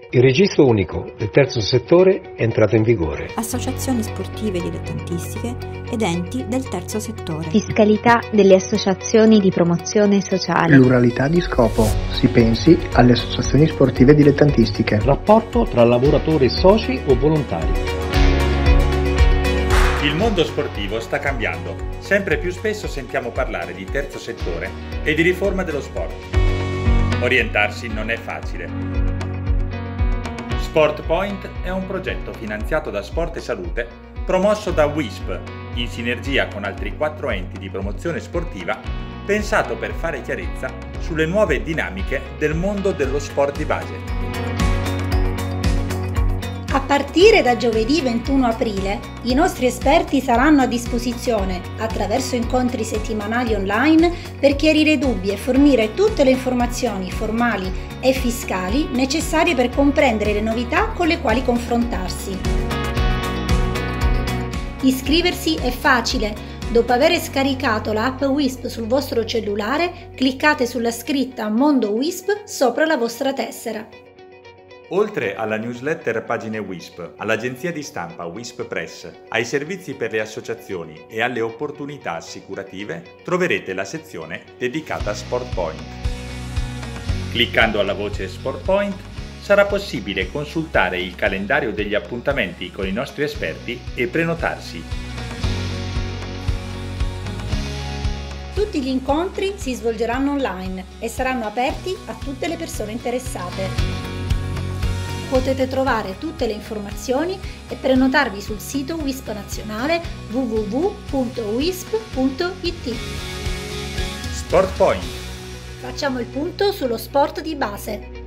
Il registro unico del terzo settore è entrato in vigore. Associazioni sportive dilettantistiche ed enti del terzo settore. Fiscalità delle associazioni di promozione sociale. Pluralità di scopo. Si pensi alle associazioni sportive dilettantistiche. Rapporto tra lavoratori e soci o volontari. Il mondo sportivo sta cambiando. Sempre più spesso sentiamo parlare di terzo settore e di riforma dello sport. Orientarsi non è facile. Sport Point è un progetto finanziato da Sport e Salute, promosso da WISP, in sinergia con altri 4 enti di promozione sportiva, pensato per fare chiarezza sulle nuove dinamiche del mondo dello sport di base. A partire da giovedì 21 aprile, i nostri esperti saranno a disposizione attraverso incontri settimanali online per chiarire dubbi e fornire tutte le informazioni formali e fiscali necessarie per comprendere le novità con le quali confrontarsi. Iscriversi è facile. Dopo aver scaricato l'app WISP sul vostro cellulare, cliccate sulla scritta Mondo WISP sopra la vostra tessera. Oltre alla newsletter Pagine WISP, all'agenzia di stampa WISP Press, ai servizi per le associazioni e alle opportunità assicurative, troverete la sezione dedicata a Sport Point. Cliccando alla voce Sport Point sarà possibile consultare il calendario degli appuntamenti con i nostri esperti e prenotarsi. Tutti gli incontri si svolgeranno online e saranno aperti a tutte le persone interessate. Potete trovare tutte le informazioni e prenotarvi sul sito WISP nazionale www.wisp.it. Sport Point. Facciamo il punto sullo sport di base.